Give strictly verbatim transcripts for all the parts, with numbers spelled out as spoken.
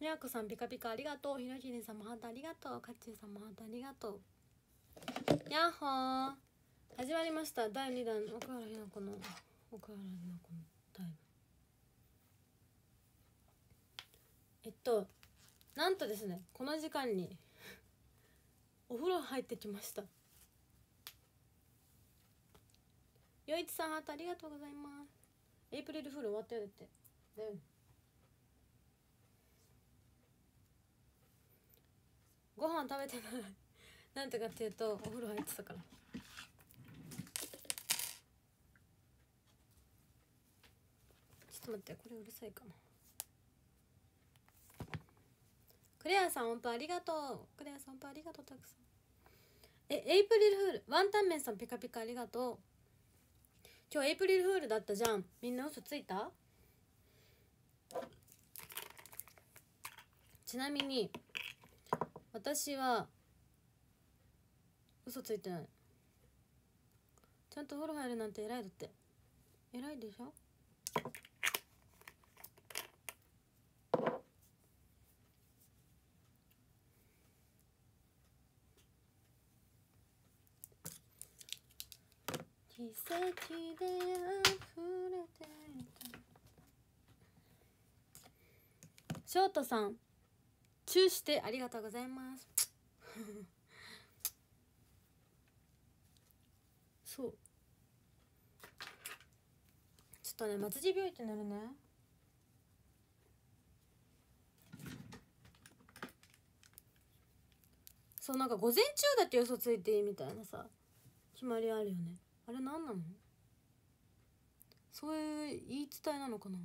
みやこさんピカピカありがとう。ひろひりさんもハートありがとう。かっちゅうさんもハートありがとう。やっほー、始まりました。だいにだん奥原ひな子の奥原ひな子のタイム。えっとなんとですね、この時間にお風呂入ってきました。よいちさんハートありがとうございます。エイプリルフール終わったよだってだよね。ご飯食べてないなんてかっていうとお風呂入ってたから。ちょっと待って、これうるさいかな。クレアさん音符ありがとう。クレアさん音符ありがとう。たくさんえエイプリルフールワンタンメンさんピカピカありがとう。今日エイプリルフールだったじゃん。みんな嘘ついた？ちなみに私は嘘ついてない。ちゃんと風呂入るなんて偉い。だって偉いでしょ。奇跡で溢れていた。ショートさんチューしてありがとうございますそうちょっとね松地病院ってなるね。そうなんか午前中だけ嘘ついていいみたいなさ決まりあるよね。あれ何なの？そういう言い伝えなのかな。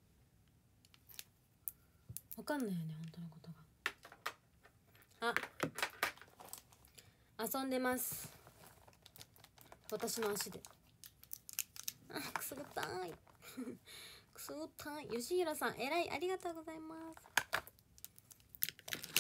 わかんないよね本当のことが。あ遊んでます私の足で。あくすぐったいくすぐったい。よしひろさんえらいありがとうございます。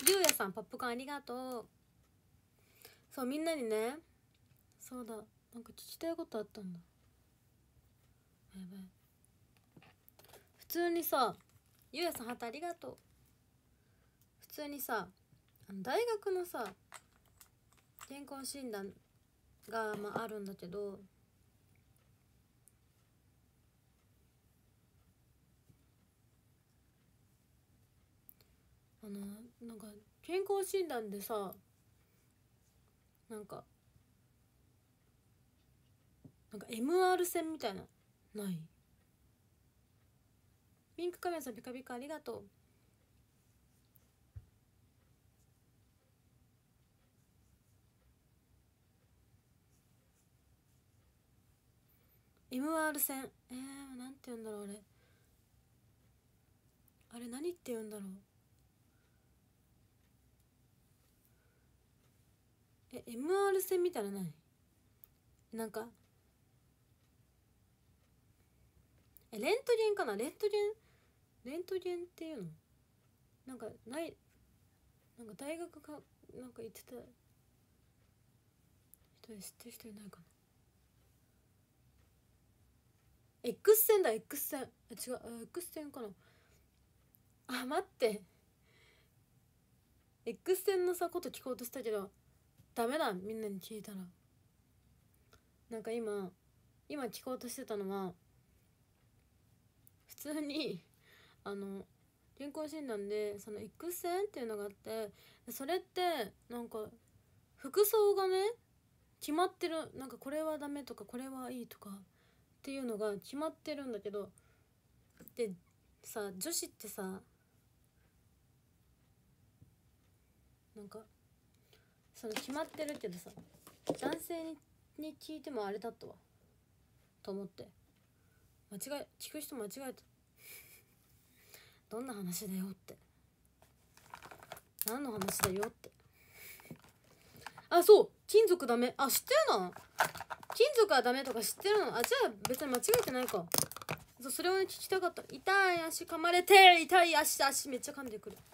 りゅうやさんポップコーンありがとう。そうみんなにね、そうだなんか聞きたいことあったんだ。やばい。普通にさ、ゆうやさんハートありがとう。普通にさあの大学のさ健康診断が、まあ、あるんだけどあのなんか健康診断でさなんかなんか エムアール 線みたいなない？ピンクカメラさんピカピカありがとう。エムアール 線えー、なんて言うんだろうあれあれ何って言うんだろう。え エムアール 線みたいなのない？なんかえレントゲンかな。レントゲンレントゲンっていうのなんかないなんか大学かなんか行ってた人で知ってる人いないかな。 X 線だ X 線。あ違う X 線かな。あ待って X 線のさこと聞こうとしたけどダメだ。みんなに聞いたらなんか今今聞こうとしてたのは普通にあの健康診断でその X 線っていうのがあってそれってなんか服装がね決まってる。なんかこれはダメとかこれはいいとかっていうのが決まってるんだけどでさ女子ってさなんかその決まってるけどさ男性にに聞いてもあれだったわと思って間違え聞く人間違えたどんな話だよって何の話だよってあそう金属ダメあ知ってるの。金属はダメとか知ってるの。あじゃあ別に間違えてないか。そうそれを、ね、聞きたかった。痛い足噛まれて痛い足足めっちゃ噛んでくる。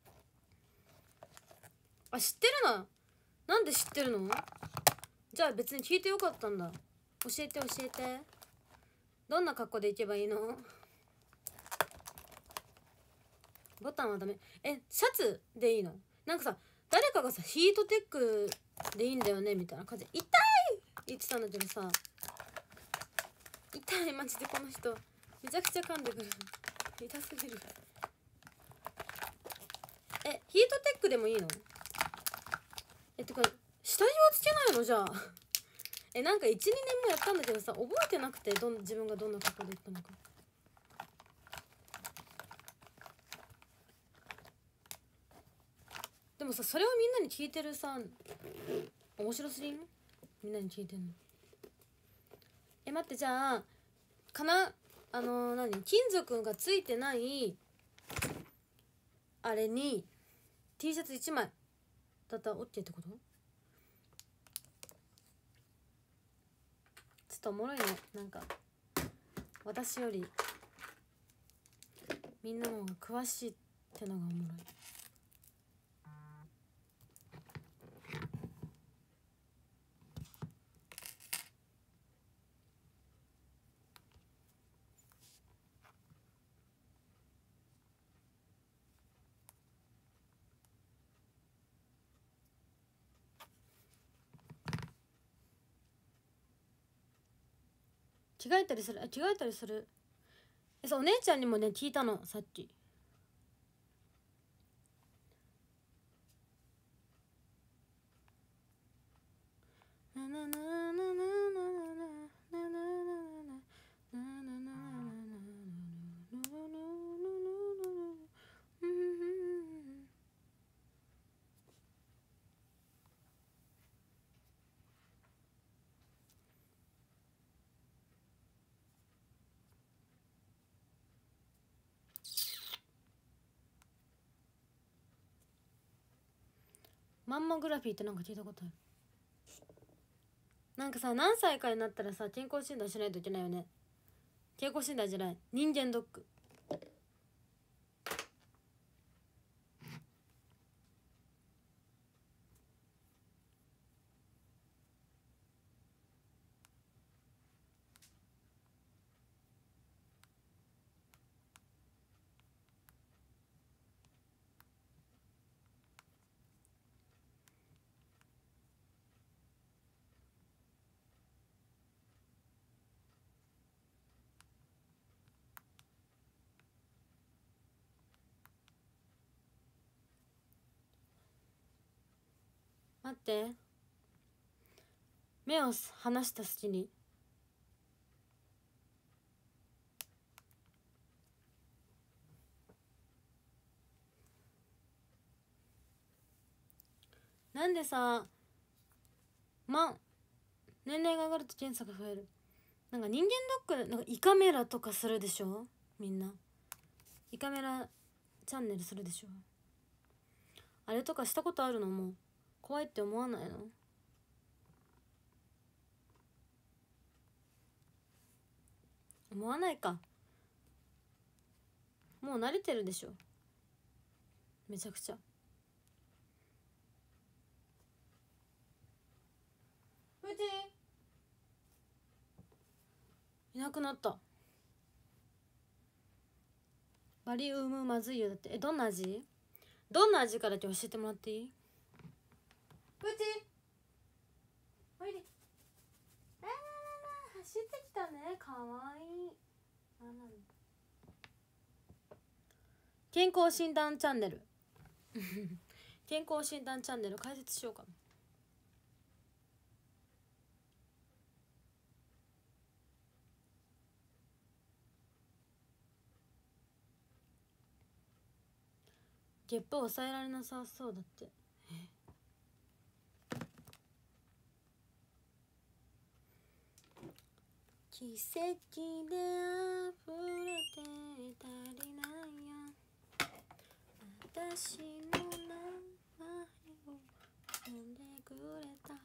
あ知ってるな。なんで知ってるの。じゃあ別に聞いてよかったんだ。教えて教えてどんな格好で行けばいいの。 ボタンはダメ。えシャツでいいの？なんかさ誰かがさヒートテックでいいんだよねみたいな感じで痛い言ってたんだけどさ、痛いマジでこの人めちゃくちゃ噛んでくる痛すぎる。えヒートテックでもいいの？えてか下着はつけないのじゃあえなんか いちにねんもやったんだけどさ覚えてなくて、どん自分がどんな格好で行ったのか。でもさそれをみんなに聞いてるさ面白すぎん？みんなに聞いてんの。え待って、じゃあかなあのー、何金属がついてないあれに T シャツいちまいだったら OK ってこと？ちょっとおもろいね。なんか私よりみんなの方が詳しいってのがおもろい。着替えたりする。あ着替えたりする。えそうお姉ちゃんにもね聞いたのさっき。ななななななななななマンモグラフィーってなんか聞いたことある。なんかさ何歳かになったらさ健康診断しないといけないよね。健康診断じゃない人間ドック。待って目を離した隙になんでさま年齢が上がると検査が増える。なんか人間ドックなんか胃カメラとかするでしょ。みんな胃カメラチャンネルするでしょ。あれとかしたことあるの？もう怖いって思わないの？思わないか。もう慣れてるでしょめちゃくちゃ。うちいなくなった。バリウムまずいよだって。えどんな味？どんな味かだけ教えてもらっていい？うちおいで。あららら走ってきたね。かわいい。あら健康診断チャンネル健康診断チャンネル解説しようかな。ゲップ抑えられなさそうだって。奇跡で溢れて足りないや私の名前を呼んでくれた。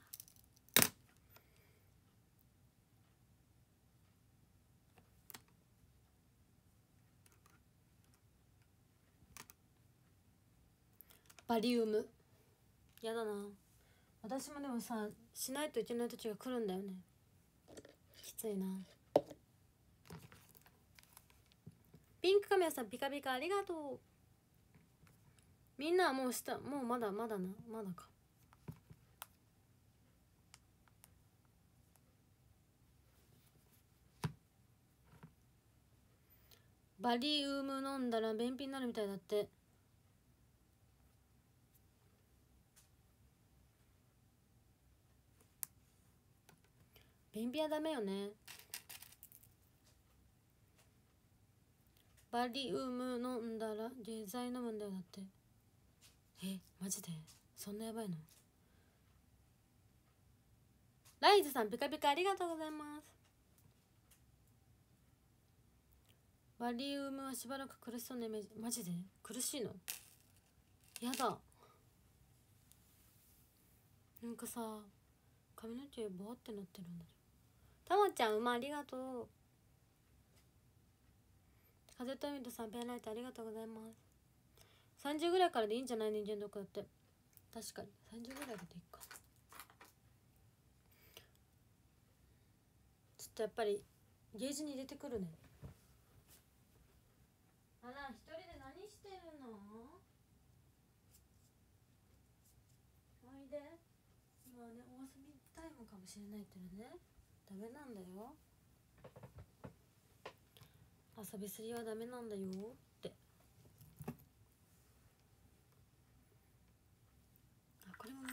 バリウムやだな。私もでもさしないといけない時が来るんだよね。きついな。ピンクカメラさんピカピカありがとう。 みんなはもうした、もうまだまだな、まだか。バリウム飲んだら便秘になるみたいだって。便秘はダメよね。バリウム飲んだら下剤飲むんだよだって。え、マジでそんなやばいの？ライズさんピカピカありがとうございます。バリウムはしばらく苦しそうなイメージ。マジで苦しいの？やだ。なんかさ、髪の毛ボワってなってるんだよ。たまちゃん馬ありがとう。風と海とさんペンライトありがとうございます。さんじゅうぐらいからでいいんじゃない？人間ドックだって。確かにさんじゅうぐらいでいいか。ちょっとやっぱりゲージに入れてくるね。あら、一人で何してるの？おいで。今はね、お遊びタイムかもしれないけどね、ダメなんだよ。遊びすぎはダメなんだよって。あ、これも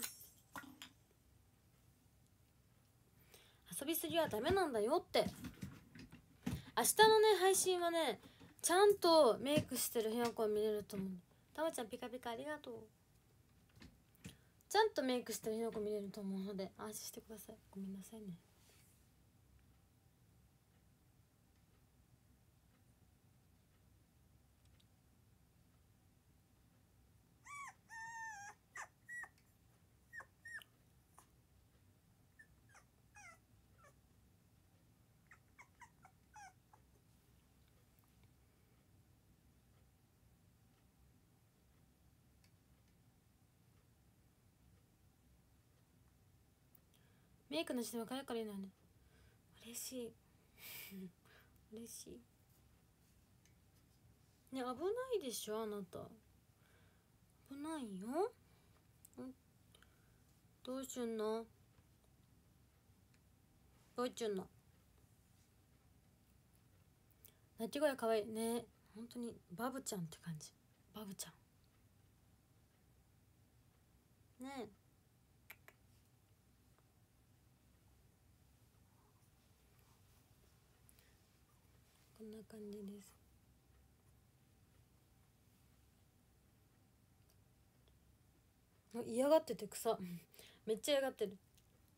遊びすぎはダメなんだよって。明日のね配信はね、ちゃんとメイクしてるひなこを見れると思う。たまちゃんピカピカありがとう。ちゃんとメイクしてるひなこ見れると思うので安心してください。ごめんなさいね。メイクのして若いからいいのよね。嬉しい嬉しいね。危ないでしょあなた。危ないよ。どうしゅんの？どうしゅんの？鳴き声かわいいね。本当にバブちゃんって感じ。バブちゃんねえ。こんな感じです。嫌がってて草めっちゃ嫌がってる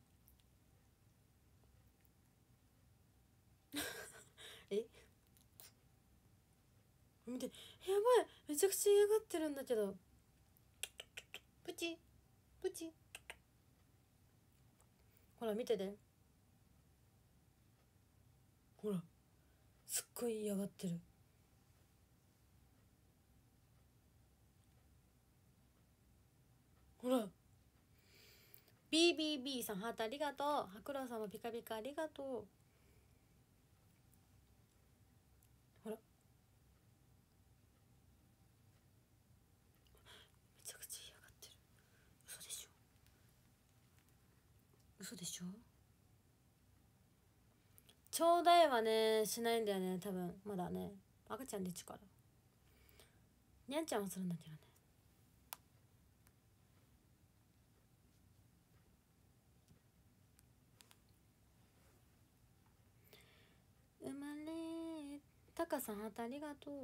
え、見て、やばい、めちゃくちゃ嫌がってるんだけど。プチプチ、ほら見てて、ほらすっごい嫌がってる。ほら ビービービー さんハートありがとう。ハクロウさんもピカピカありがとう。ほらめちゃくちゃ嫌がってる。嘘でしょ嘘でしょ。ちょうだいはねしないんだよね多分。まだね赤ちゃんでちから。にゃんちゃんはするんだけどね。生まれたかさんハートありがと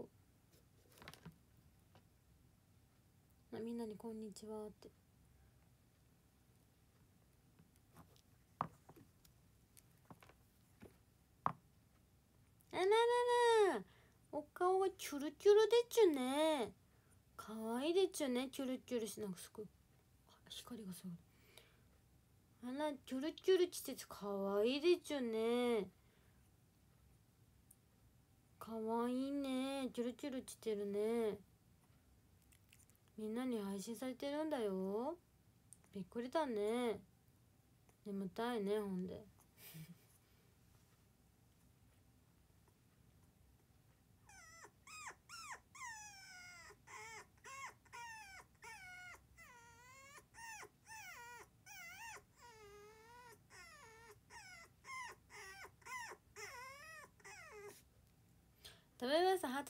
う。みんなにこんにちはって。あららら、お顔がチュルチュルでちゅね。かわいいでちゅね。チュルチュルし、なんかすごい光がすごい。あら、チュルチュルしててかわいいでちゅね。かわいいね。チュルチュルしてるね。みんなに配信されてるんだよ。びっくりだね。眠たいねほんで。 。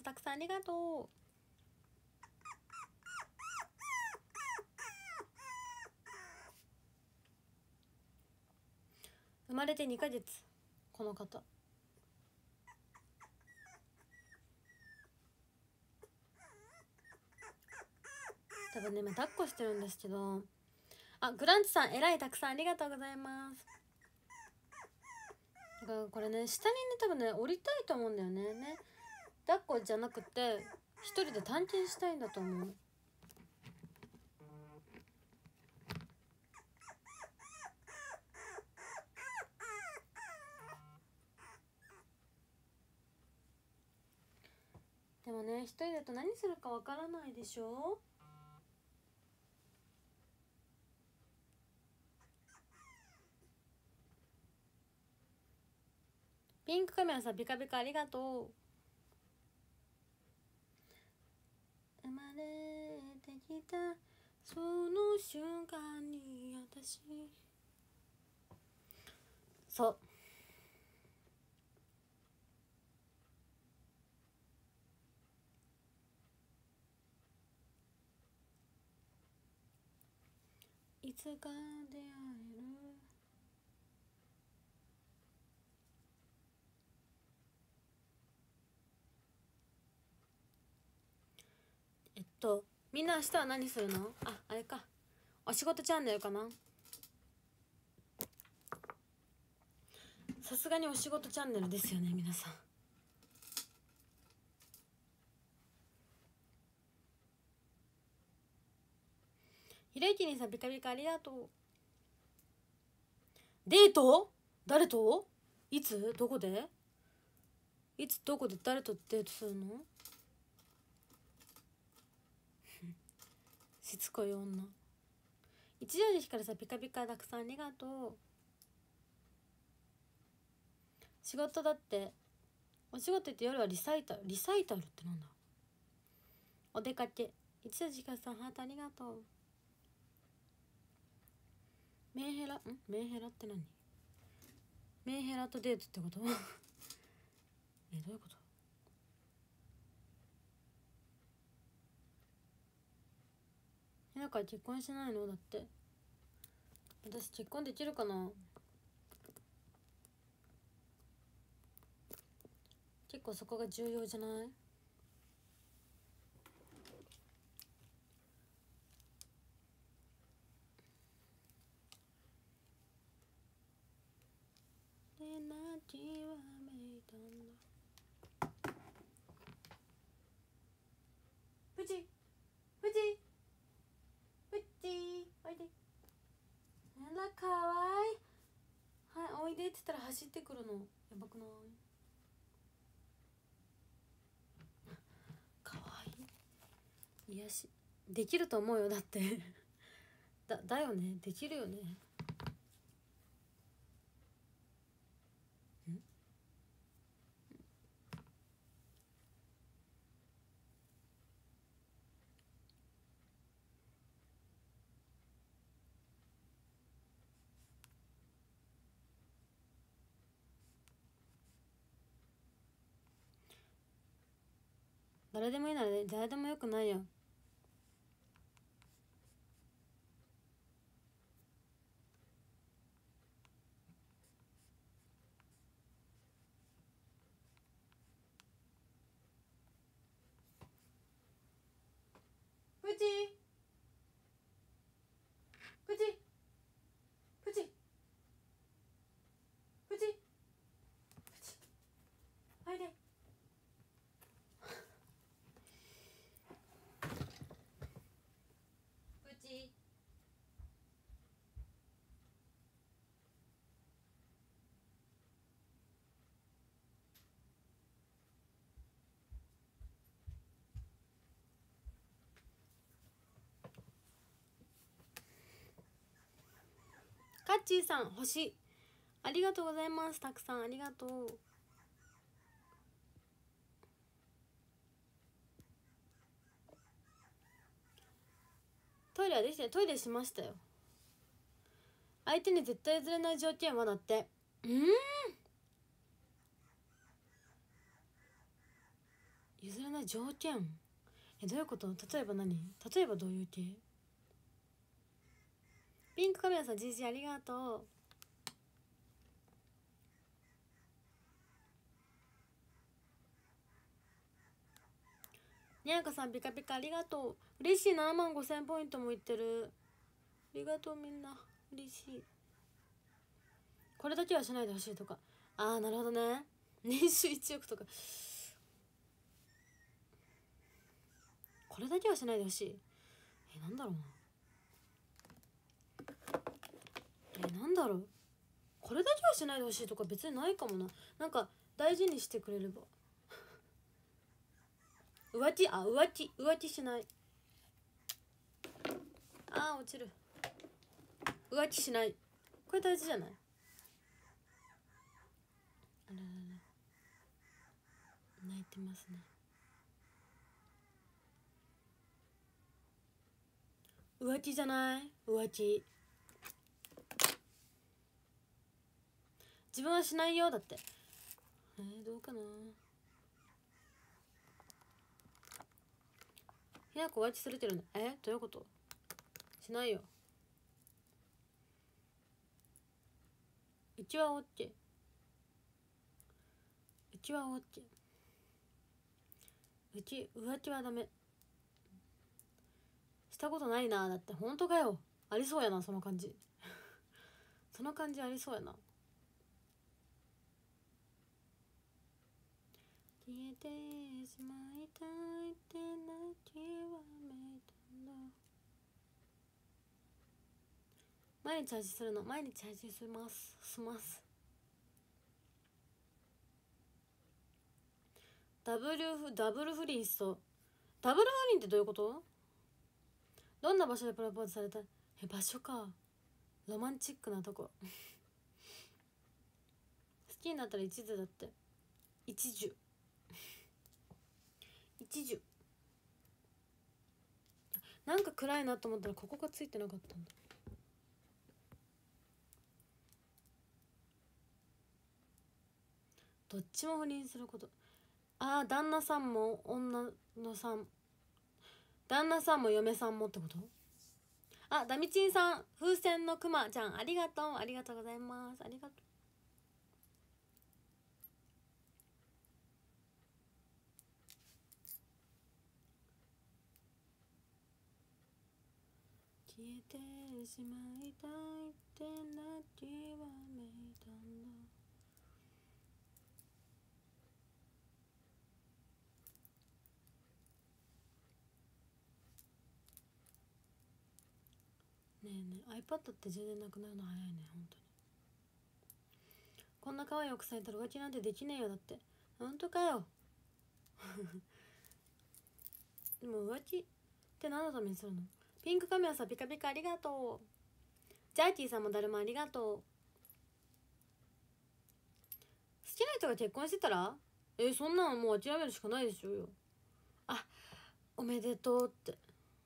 たくさんありがとう。生まれてにかげつ、この方。多分ね今抱っこしてるんですけど、あ、グランツさんえらい、たくさんありがとうございます。だからこれね下にね多分ね降りたいと思うんだよね。ね、抱っこじゃなくて一人で探検したいんだと思う。でもね一人だと何するかわからないでしょ。ピンクカメラさんピカピカありがとう。生まれてきたその瞬間に私、そういつか出会える。えっとみんな明日は何するの？あ、あれか、お仕事チャンネルかな。さすがにお仕事チャンネルですよね皆さん。ひろゆきにさんピカピカありがとう。デート？誰と？いつ？どこで？いつどこで誰とデートするの？しつこい女。一条寺光さんピカピカたくさんありがとう。仕事だって。お仕事って夜はリサイタル。リサイタルってなんだ？お出かけ。一条寺光さんハートありがとう。メンヘラ？ん？メンヘラって何？メンヘラとデートってこと？え、どういうこと？なんか結婚しないの？だって私結婚できるかな。結構そこが重要じゃない？でなきわめいたんだ。プチプチプチおいで。あらかわいい。はい、おいでって言ったら走ってくるのやばくない？かわいい。癒しできると思うよ。だってだだよね、できるよね。ん？誰でもいいなら誰でもよくないよ。プチプチプチプチプチおいで。プチカッチーさん星ありがとうございます。たくさんありがとう。トイレはできてトイレしましたよ。相手に絶対譲れない条件はだって。うん譲れない条件。え、どういうこと？例えば何？例えばどういう系？ピンクカメラさん、じじありがとう。にゃんこさん、ピカピカありがとう。嬉しい。ななまんごせんポイントもいってる。ありがとう、みんな。嬉しい。これだけはしないでほしいとか。ああ、なるほどね。年収いちおくとか。これだけはしないでほしい。え、なんだろうな。え、なんだろう。これだけはしないでほしいとか別にないかもな。なんか大事にしてくれれば。浮気、あ、浮気、浮気しない。あー、落ちる。浮気しない。これ大事じゃない？あららら、泣いてますね。浮気じゃない？浮気。自分はしないよ。だってえー、どうかな。ひなこ浮気されてるの？え、どういうこと？しないよ。うちは OK。 うちは OK。 うち浮気はダメ。したことないな。だって本当かよ。ありそうやな、その感じその感じありそうやな。消えてしまいたいって泣きわめいたんだ。毎日配信するの？毎日配信しますします。ダブルフダブル不倫しそう。ダブル不倫ってどういうこと？どんな場所でプロポーズされた？え、場所か。ロマンチックなとこ好きになったら一途だって。一途一途。なんか暗いなと思ったらここがついてなかったんだ。どっちも不倫すること。ああ、旦那さんも女のさん、旦那さんも嫁さんもってこと？あ、ダミチンさん、風船のくまちゃん、ありがとう。ありがとうございます。ありがとう。消えてしまいたいって泣きわめいたんだ。ねえねえ、 iPad って充電なくなるの早いね、本当に。こんな可愛い奥さんいたら浮気なんてできねえよ。だって本当かよでも浮気って何のためにするの？ピンクカメラさん、ピカピカありがとう。ジャーキーさんもだるまありがとう。好きな人が結婚してたら、えー、そんなのもう諦めるしかないでしょうよ。あ、おめでとうって。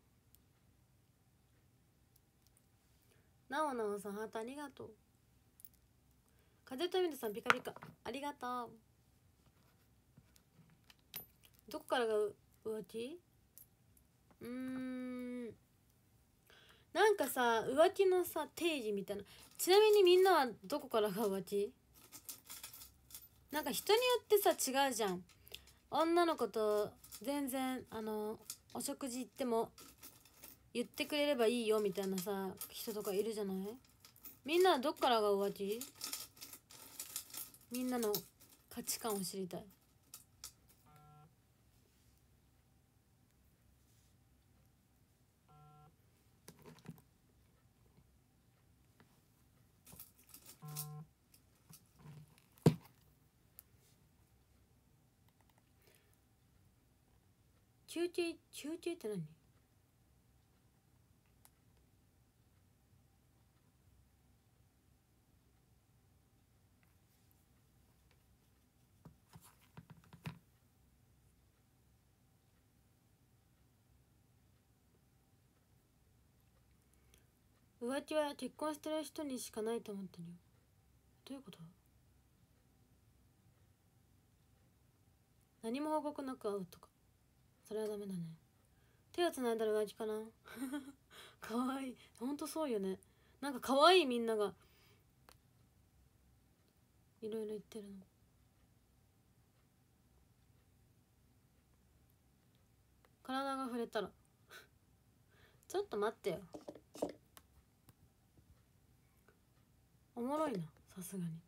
なおなおさん、ハートありがとう。風とみるさん、ピカピカありがとう。どこからが浮気？うーん、なんかさ、浮気のさ定義みたいな。ちなみにみんなはどこからが浮気？なんか人によってさ違うじゃん。女の子と全然あのお食事行っても言ってくれればいいよみたいなさ人とかいるじゃない？みんなはどっからが浮気？みんなの価値観を知りたい。休憩休憩って何？浮気は結婚してる人にしかないと思ってるよ。どういうこと？何も報告なく会うとか。 それはダメだね。手をつないだら浮気かなかわいい、ほんとそうよね。なんかかわいい、みんながいろいろ言ってるの。体が触れたらちょっと待ってよ、おもろいな、さすがに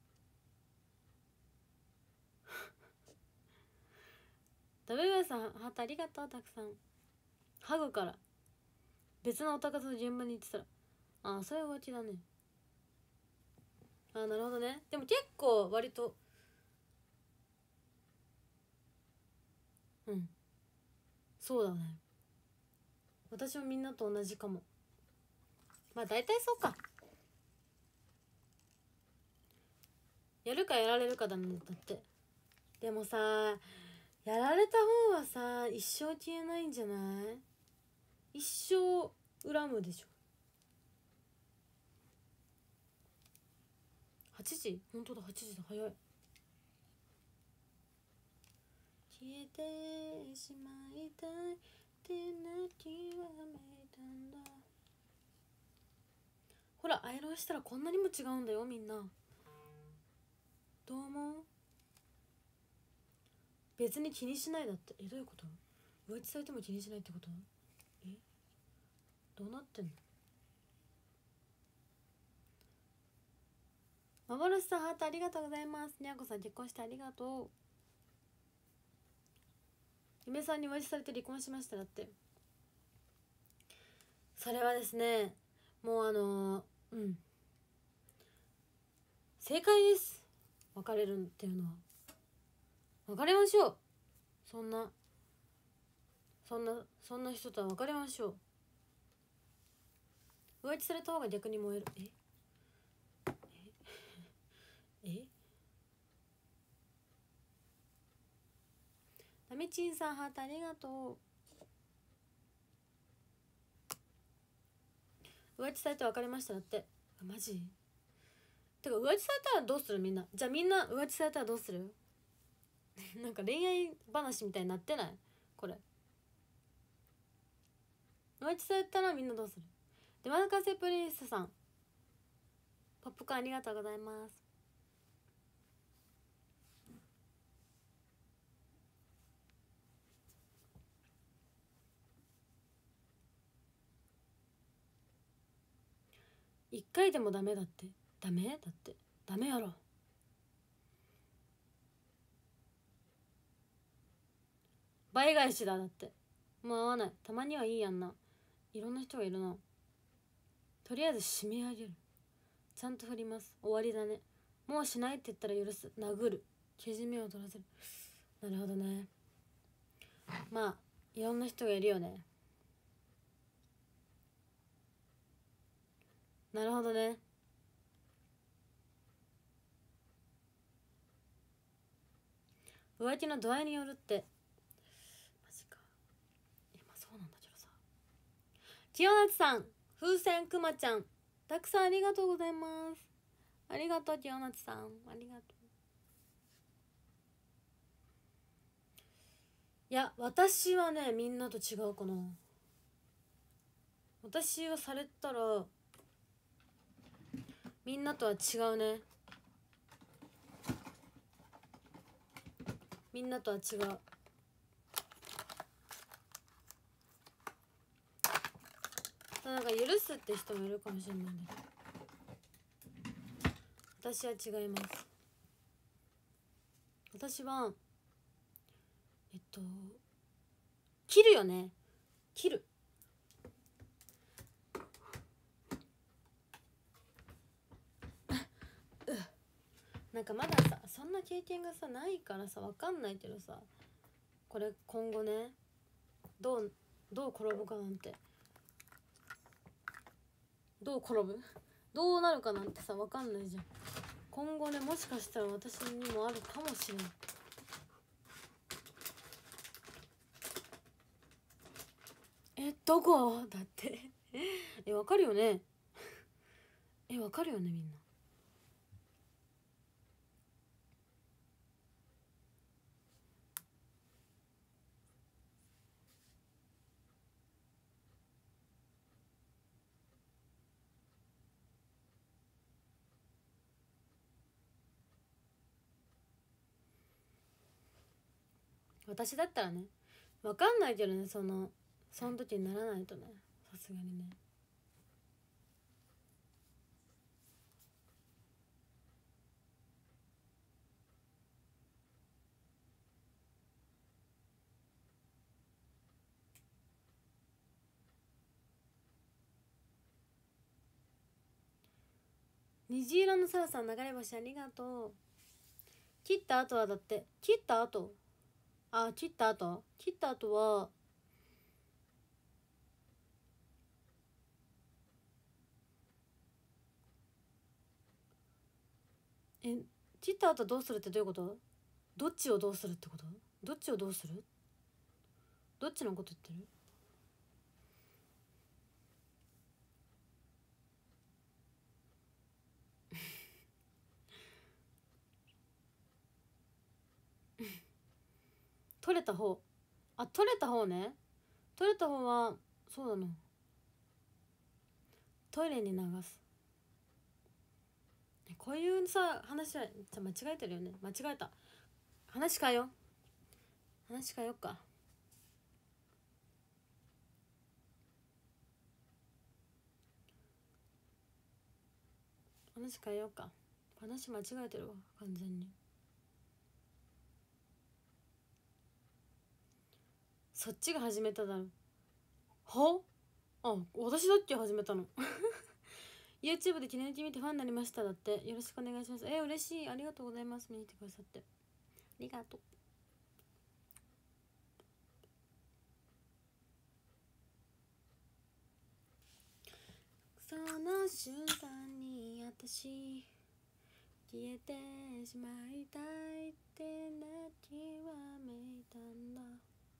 ダブルさんハートありがとう。たくさんハグから別のおたかと順番に言ってたら、ああそれは浮気だね。ああなるほどね。でも結構割とうんそうだね。私もみんなと同じかも。まあ大体そうか。やるかやられるかだね。だってでもさ、やられた方はさ一生消えないんじゃない？一生恨むでしょ。はちじ？本当だはちじだ、早い。消えてしまいたいって泣きわめいたんだ。ほらアイロンしたらこんなにも違うんだよ、みんな。どう思う？別に気にしないだって。え、どういうこと？浮気されても気にしないってこと？え、どうなってんの？幻さんハートありがとうございます。にゃんこさん結婚してありがとう。嫁さんに浮気されて離婚しました。だってそれはですね、もうあのー、うん正解です。別れるっていうのは別れましょう。そんなそんなそんな人とは別れましょう。浮気された方が逆に燃える。えええなみちんさんハートありがとう。浮気されて別れました。だってマジてか浮気されたらどうする？みんなじゃあみんな浮気されたらどうする？なんか恋愛話みたいになってない？これ浮気されたらみんなどうする？でマヌカセプリンスさんポップコーンありがとうございます。一回でもダメだって。ダメだってダメやろ。倍返しだ。だってもう会わない。たまにはいいやんな。いろんな人がいるな。とりあえず締め上げる。ちゃんと振ります。終わりだね。もうしないって言ったら許す。殴る。けじめを取らせる。なるほどね。まあいろんな人がいるよね。なるほどね。浮気の度合いによるって。マジか。え、まあそうなんだけどさ。清夏さん、風船くまちゃん、たくさんありがとうございます。ありがとう清夏さん、ありがとう。いや私はねみんなと違うかな。私はされたらみんなとは違うね。みんなとは違う。なんか許すって人もいるかもしれないんだけど、私は違います。私はえっと切るよね。切る。なんかまださそんな経験がさないからさ分かんないけどさ、これ今後ねどうどう転ぶかなんて、どう転ぶどうなるかなんてさ分かんないじゃん。今後ねもしかしたら私にもあるかもしれない。えどこだってえ分かるよねえ分かるよねみんな。 私だったらね、分かんないけどね、そのその時にならないとね、さすがにね。虹色のサラさん、流れ星ありがとう。切った後はだって、切った後あ切った後切った後はえ切った後どうするってどういうこと？どっちをどうするってこと？どっちをどうする？どっちのこと言ってる？取れた方、あ取れた方ね。取れた方はそうだな、トイレに流す。こういうさ話はじゃ間違えてるよね。間違えた。話変えよう。話変えようか。話変えようか。話間違えてるわ完全に。そっちが始めただろ。はあ、私だっけ始めたのYouTube で記念日見てファンになりましただって。よろしくお願いします。えー、嬉しい。ありがとうございます。見に来てくださってありがとう。その瞬間に私消えてしまいたいって泣きわめいたんだ。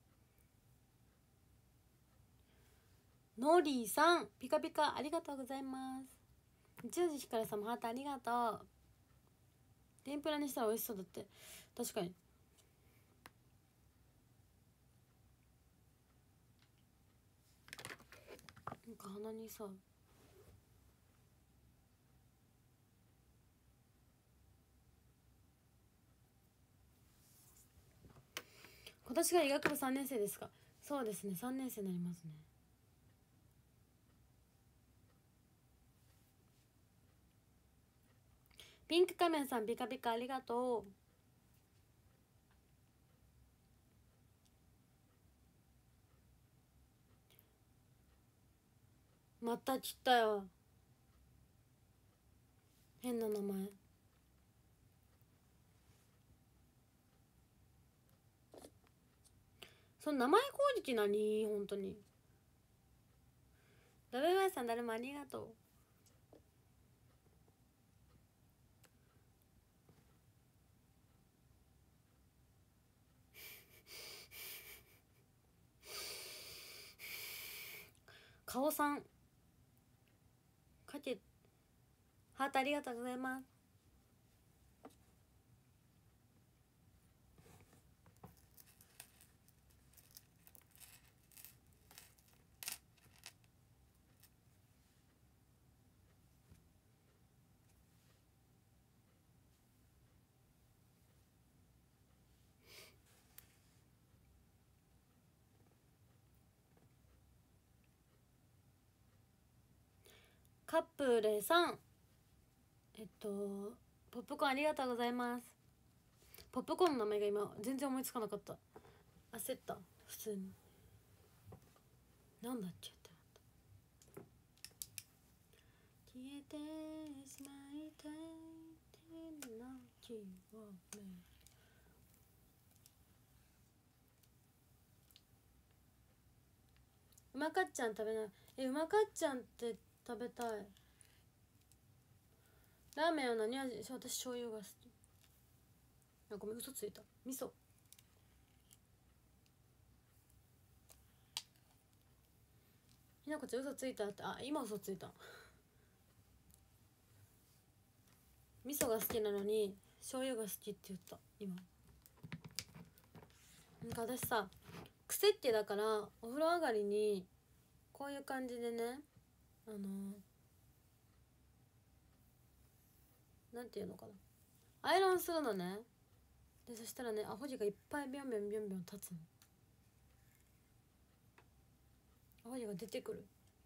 ノリーさん、ピカピカありがとうございます。十時ひかるさんもハートありがとう。天ぷらにしたら美味しそうだって。確かに。なんか鼻にさ、今年が医学部さんねん生ですか？そうですね、さんねん生になりますね。ピンク仮面さん、ピカピカありがとう。また切ったよ、変な名前。その名前攻撃何？本当に。ダブマイさん、誰もありがとう。顔さんかけハートありがとうございます。カップレさん、えっとポップコーンありがとうございます。ポップコーンの名前が今全然思いつかなかった。焦った。普通になんだっけってなった。消えてしまいたいって泣きわめ。うまかっちゃん食べない？え、うまかっちゃんって食べたい。ラーメンは何味？私醤油が好き。あ、ごめん、嘘ついた。味噌。ひなこちゃん嘘ついたって。あ、今嘘ついた。味噌が好きなのに醤油が好きって言った今。なんか私さ、癖っ気だからお風呂上がりにこういう感じでね、あのなんていうのかな、アイロンするのね。 でそしたらねアホジがいっぱいビョンビョンビョンビョン立つの。アホジが出てくる。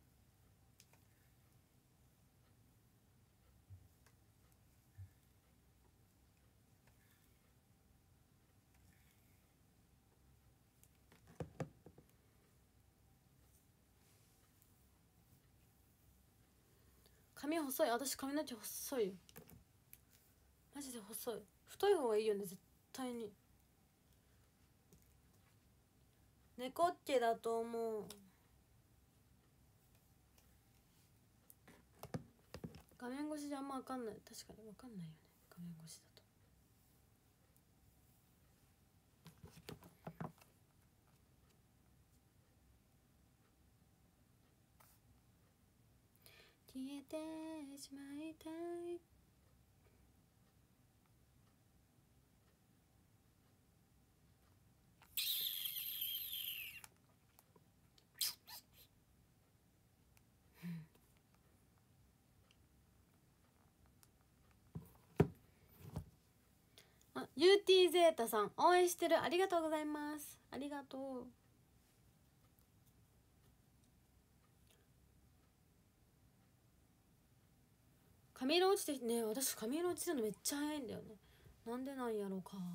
髪細い。私髪の毛細いよ。マジで細い。太い方がいいよね絶対に。猫っ毛だと思う。画面越しじゃあんま分かんない。確かに分かんないよね画面越しだと。消えてしまいたい。あ、ユーティー ゼータさん応援してる。ありがとうございます。ありがとう。髪色落ちてね、私髪色落ちるのめっちゃ早いんだよね。なんでなんやろうか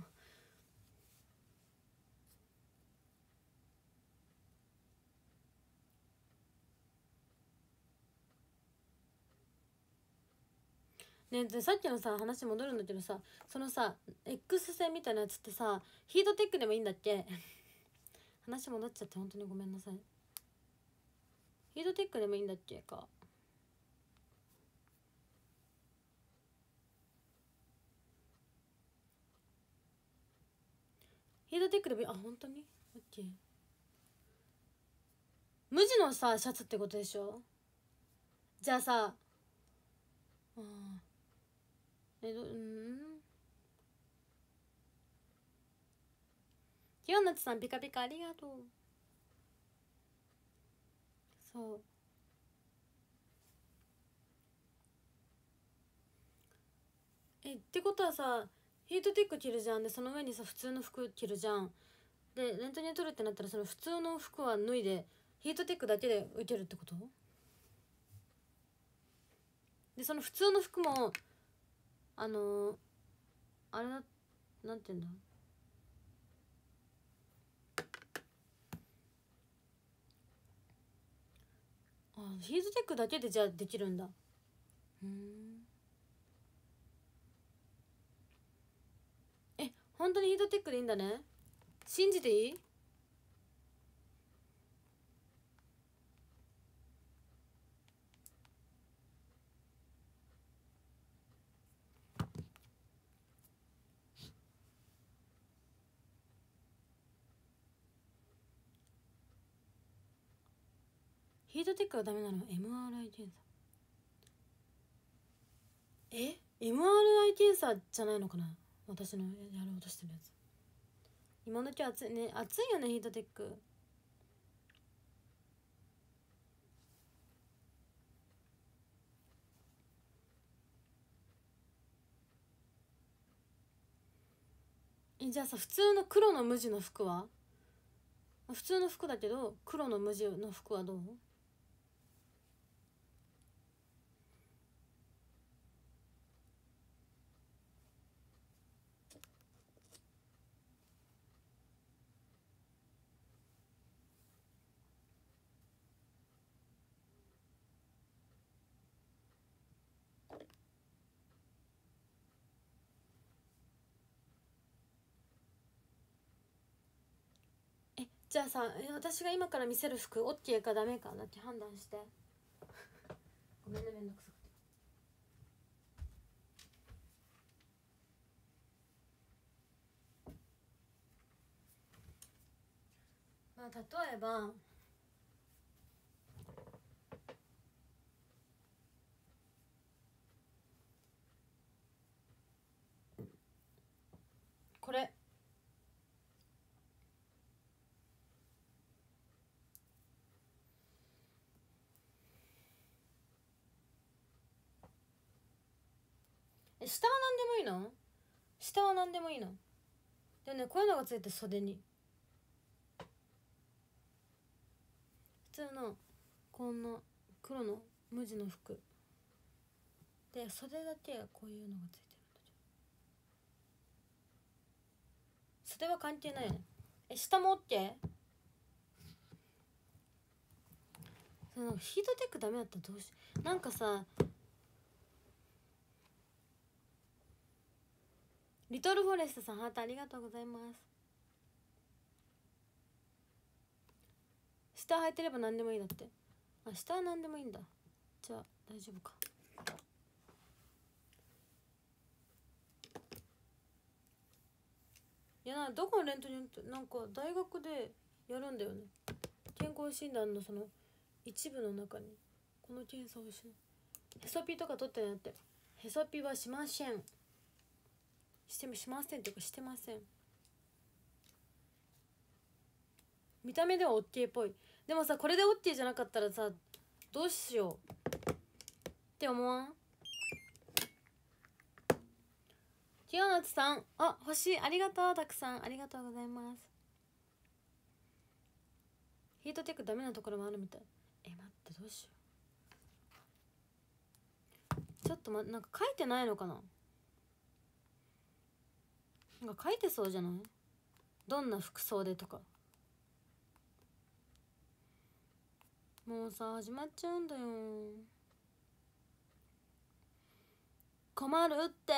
ねえ、さっきのさ話戻るんだけどさ、そのさ X 線みたいなやつってさヒートテックでもいいんだっけ話戻っちゃって本当にごめんなさい。ヒートテックでもいいんだっけか。ヒートテックでもいい。あ、本当にオッケー。無地のさシャツってことでしょ。じゃあさあえどうんきよなつさんピカピカありがとう。そうえってことはさヒートテック着るじゃん。でその上にさ普通の服着るじゃん。でレントゲン取るってなったらその普通の服は脱いでヒートテックだけで受けるってこと。でその普通の服もあのー、あれだなんていうんだあヒートテックだけでじゃあできるんだ。うんえ本当にヒートテックでいいんだね。信じていい。ヒートテックがダメなのは エムアールアイ 検査。え エムアールアイ 検査じゃないのかな私のやろうとしてるやつ。今時暑いね。暑いよねヒートテック。えじゃあさ普通の黒の無地の服は普通の服だけど黒の無地の服はどう。えじゃあさえ私が今から見せる服 OK かダメかだって判断してごめんねめんどくさくて。まあ例えばこれえ下は何でもいいの。下は何でもいいの。 でもねこういうのがついて袖に普通のこんな黒の無地の服で袖だけこういうのがついてるんだけど袖は関係ないよね。え下も OK？ そのヒートテックダメだったらどうしなんかさリトルフォレストさんハートありがとうございます。下履いてれば何でもいいだって。あ下は何でもいいんだ。じゃあ大丈夫か。いやなどこのレントゲンってなんか大学でやるんだよね。健康診断のその一部の中にこの検査をしないへそピとか取ってないって。へそピはしませんしてしませんっていうかしてません。見た目では OK っぽい。でもさこれで OK じゃなかったらさどうしようって思わん？清夏さんあ星ありがとう。たくさんありがとうございます。ヒートテックダメなところもあるみたい。え待ってどうしよう。ちょっとまなんか書いてないのかな。なんか書いてそうじゃない？どんな服装でとか。もうさ始まっちゃうんだよ。困るって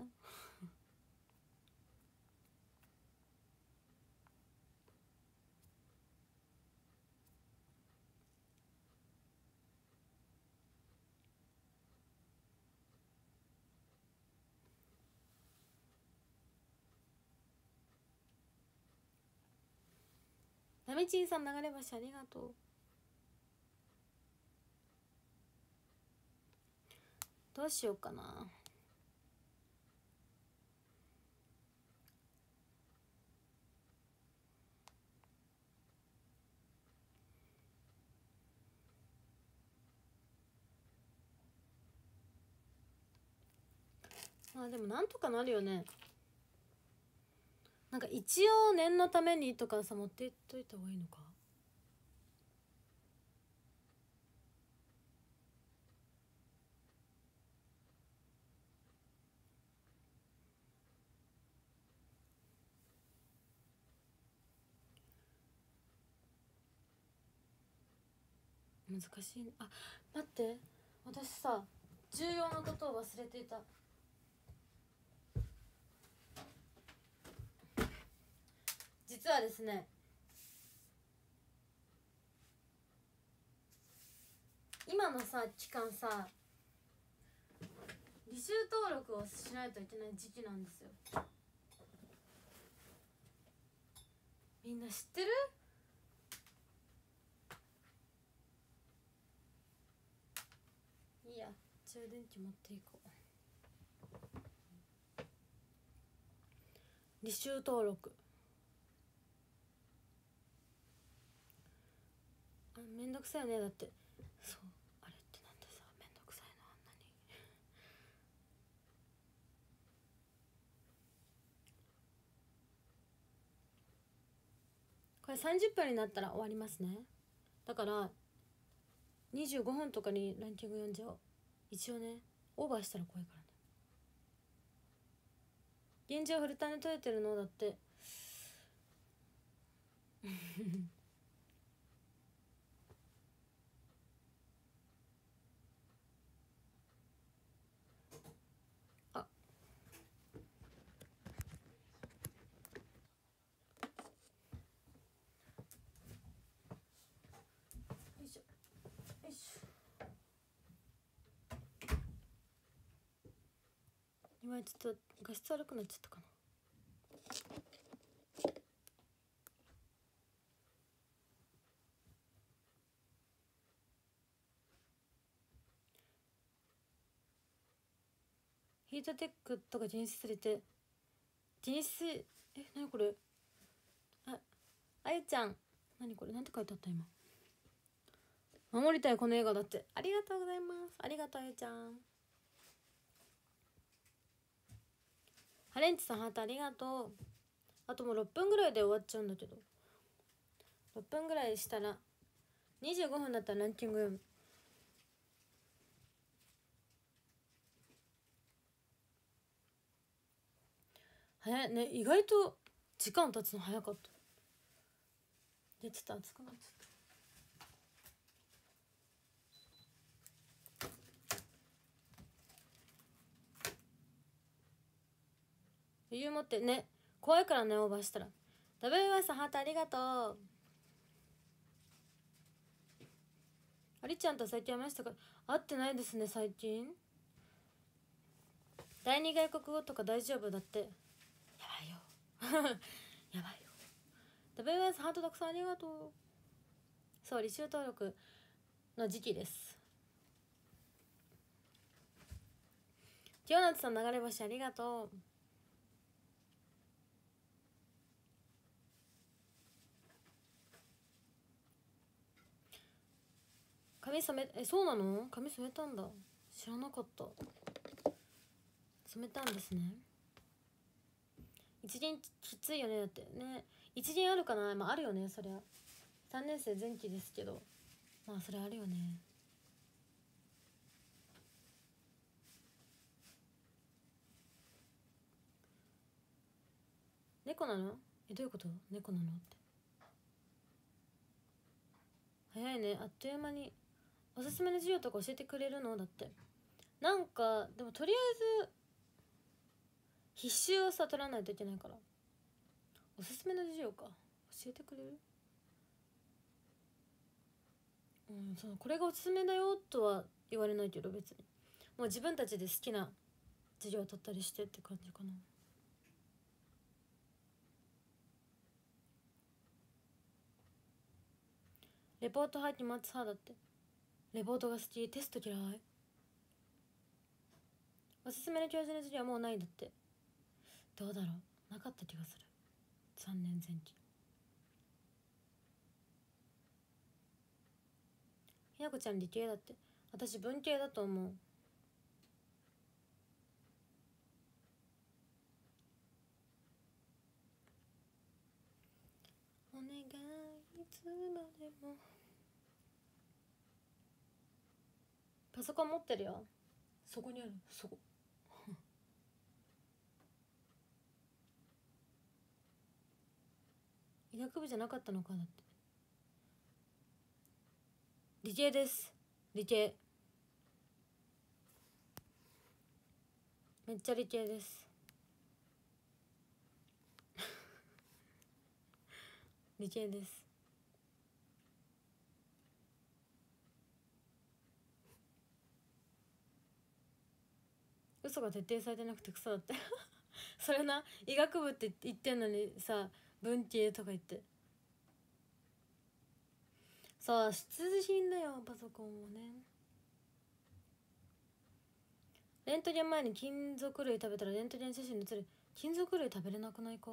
なみちんさん流れ星ありがとう。どうしようかな。まあでもなんとかなるよね。なんか一応念のためにとかさ持ってっといた方がいいのか。難しい。あ待って私さ重要なことを忘れていた。実はですね今のさ期間さ履修登録をしないといけない時期なんですよ。みんな知ってる？いいや充電器持っていこう。履修登録あめんどくさいよね。だってそうあれってなんでさめんどくさいのあんなにこれさんじゅっぷんになったら終わりますね。だからにじゅうごふんとかにランキング読んじゃおう。一応ねオーバーしたら怖いからね。現状フルタイムで取れてるのだってあよいしょよいしょ。今ちょっと画質悪くなっちゃったかな。ヒートテックとか電子されて電子えなにこれ。ああゆちゃん何これなんて書いてあった今。守りたいこの映画だって。ありがとうございます。ありがとうあゆちゃん。ハレンチさんハートありがとう。 あともうろっぷんぐらいで終わっちゃうんだけど、ろっぷんぐらいしたらにじゅうごふんだったらランキング読む。早いね、意外と時間経つの早かった。でちょっと熱くなっちゃった。余裕持ってね、怖いからね、オーバーしたら。ダブルワイさんハートありがとう。ありちゃんと最近会いましたか？会ってないですね最近。第二外国語とか大丈夫だって。やばいよやばいよ。ダブルワイさんハートたくさんありがとう。そう、履修登録の時期です。清夏さん流れ星ありがとう。髪染め、え、そうなの？髪染めたんだ。知らなかった。染めたんですね。一輪きついよね。だってね、一輪あるかな。まああるよね、そりゃ。さんねん生前期ですけど、まあそれあるよね。猫なの？え、どういうこと？猫なのって。早いね、あっという間に。おすすめの授業とか教えてくれるの？だってなんかでもとりあえず必修をさ取らないといけないから、おすすめの授業か教えてくれる？うん、そのこれがおすすめだよとは言われないけど、別にもう自分たちで好きな授業を取ったりしてって感じかな。レポート入って待つ派だって。レポートが好き、テスト嫌い。おすすめの教授の授業はもうないんだって。どうだろう、なかった気がする。さんねん前期。ひなこちゃん理系だって。私文系だと思う。お願いいつまでも。パソコン持ってるよ。そこにある、そこ医学部じゃなかったのか。だって理系です。理系、めっちゃ理系です理系です。嘘が徹底されてなくてクソだってそれな、医学部って言ってんのにさ、文系とか言って。さあ必需品だよパソコンもね。レントゲン前に金属類食べたらレントゲン写真に写る。金属類食べれなくないか？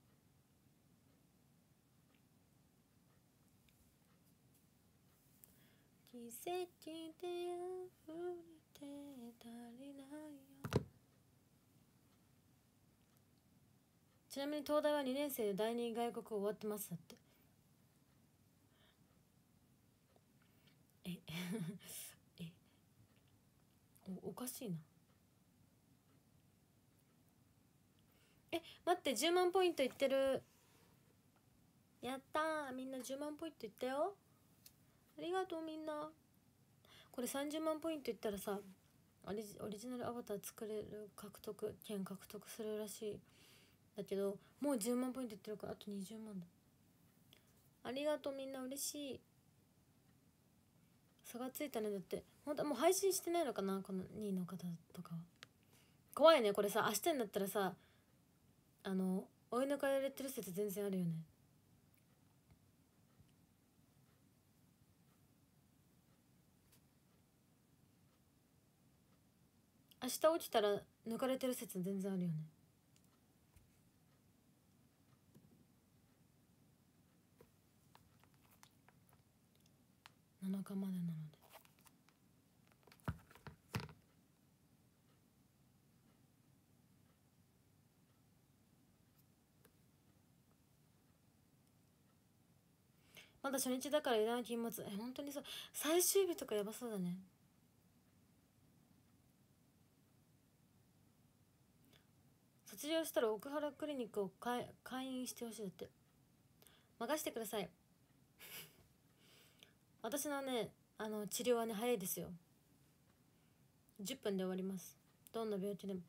奇跡で溢れて足りないよ。ちなみに東大はにねん生で第二外国語終わってますだって。ええお, おかしいな。え、待って、じゅうまんポイントいってる。やったー、みんなじゅうまんポイントいったよ。ありがとうみんな。これさんじゅうまんポイントいったらさ、オリジオリジナルアバター作れる獲得権獲得するらしい。だけどもうじゅうまんポイントいってるから、あとにじゅうまんだ。ありがとうみんな、嬉しい。差がついたね。だって本当もう配信してないのかな、このにいの方とかは。怖いねこれさ、明日になったらさ、あの追い抜かれてる説全然あるよね。明日起きたら抜かれてる説全然あるよね。なのかまでなので。 まだ初日だから油断は禁物。え本当にそう。最終日とかやばそうだね。卒業したら奥原クリニックを開院してほしいだって。任してください。私のねあの治療はね早いですよ。じゅっぷんで終わります。どんな病気でも。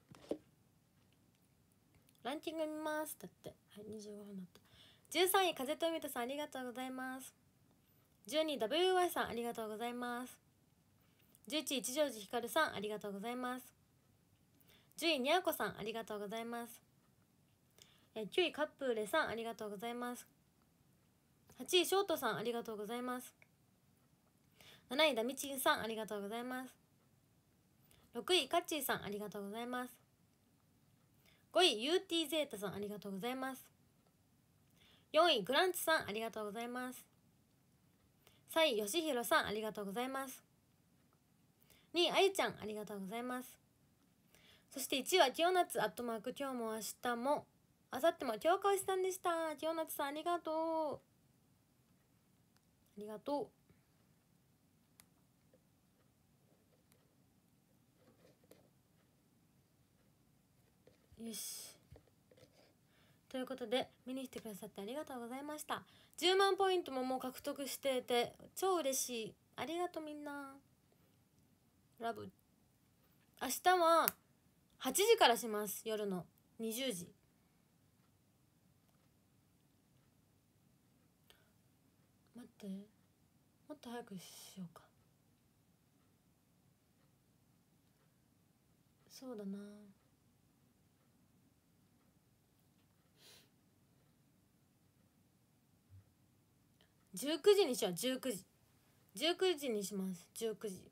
ランキング見ますだって。はい、にじゅうごふんだった。じゅうさんい風と海とさんありがとうございます。じゅうにい ダブリューワイ さんありがとうございます。じゅういちい一条寺ひかるさんありがとうございます。じゅういにゃこさんありがとうございます。きゅういカップーレさんありがとうございます。はちいショートさんありがとうございます。なないダミチンさんありがとうございます。ろくいカッチーさんありがとうございます。ごいユーティーゼータさんありがとうございます。よんいグランツさんありがとうございます。さんいよしひろさんありがとうございます。にいあゆちゃんありがとうございます。そしていちいはきよなつアットマーク今日も明日もあさっても京子さんでした。きよなつさんありがとう。ありがとう。よしということで見に来てくださってありがとうございました。じゅうまんポイントももう獲得してて超嬉しい。ありがとうみんな。ラブ。明日ははちじからします。夜のにじゅうじ。待ってもっと早くしようか。そうだなじゅうくじにしよう。じゅうくじじゅうくじにします。じゅうくじ。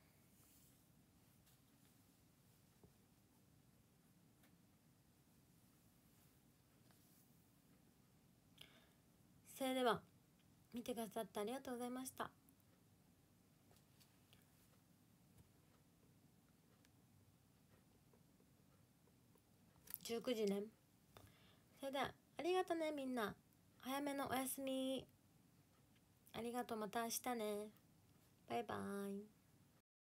それでは見てくださってありがとうございました。じゅうくじね。それではありがとねみんな。早めのおやすみ。ありがとう。また明日ね。バイバーイ。